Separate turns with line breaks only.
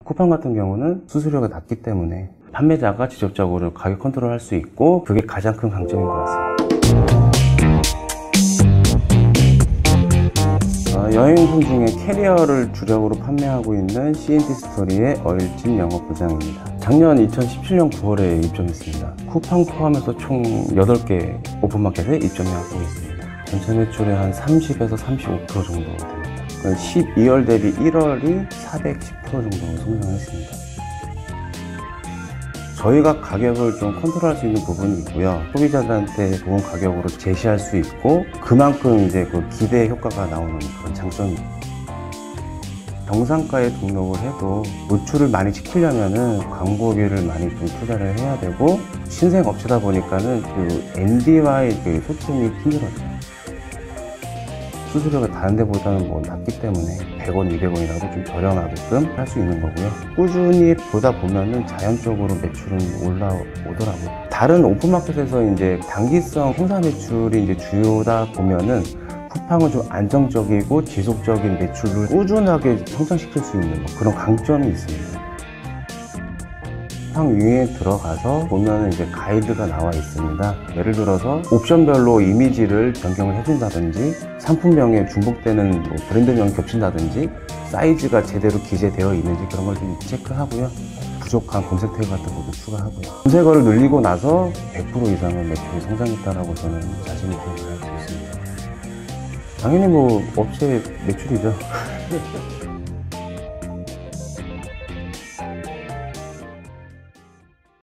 쿠팡 같은 경우는 수수료가 낮기 때문에 판매자가 직접적으로 가격 컨트롤 할 수 있고, 그게 가장 큰 강점인 것 같습니다. 여행용품 중에 캐리어를 주력으로 판매하고 있는 CNT 스토리의 어일진 영업부장입니다. 작년 2017년 9월에 입점했습니다. 쿠팡 포함해서 총 8개 오픈마켓에 입점하고 있습니다. 전체 매출의 한 30에서 35% 정도 됩니다. 12월 대비 1월이 410% 정도 성장했습니다. 저희가 가격을 좀 컨트롤할 수 있는 부분이 있고요. 소비자들한테 좋은 가격으로 제시할 수 있고, 그만큼 이제 그 기대 효과가 나오는 그런 장점입니다. 정상가에 등록을 해도 노출을 많이 시키려면은 광고비를 많이 좀 투자를 해야 되고, 신생 업체다 보니까는 그 MD와의 그 소통이 힘들었죠. 수수료가 다른 데보다는 낮기 때문에 100원, 200원이라도 좀 저렴하게끔 할 수 있는 거고요. 꾸준히 보다 보면은 자연적으로 매출은 올라오더라고요. 다른 오픈마켓에서 이제 단기성 행사 매출이 이제 주요다 보면은 쿠팡은 좀 안정적이고 지속적인 매출을 꾸준하게 성장시킬 수 있는 그런 강점이 있습니다. 쿠팡 위에 들어가서 보면 이제 가이드가 나와 있습니다. 예를 들어서 옵션별로 이미지를 변경을 해준다든지, 상품명에 중복되는 브랜드명이 겹친다든지, 사이즈가 제대로 기재되어 있는지 그런 걸 좀 체크하고요. 부족한 검색 태그 같은 것도 추가하고요. 검색어를 늘리고 나서 100% 이상은 매출이 성장했다라고 저는 자신 있게 말할 수 있습니다. 당연히 업체 매출이죠.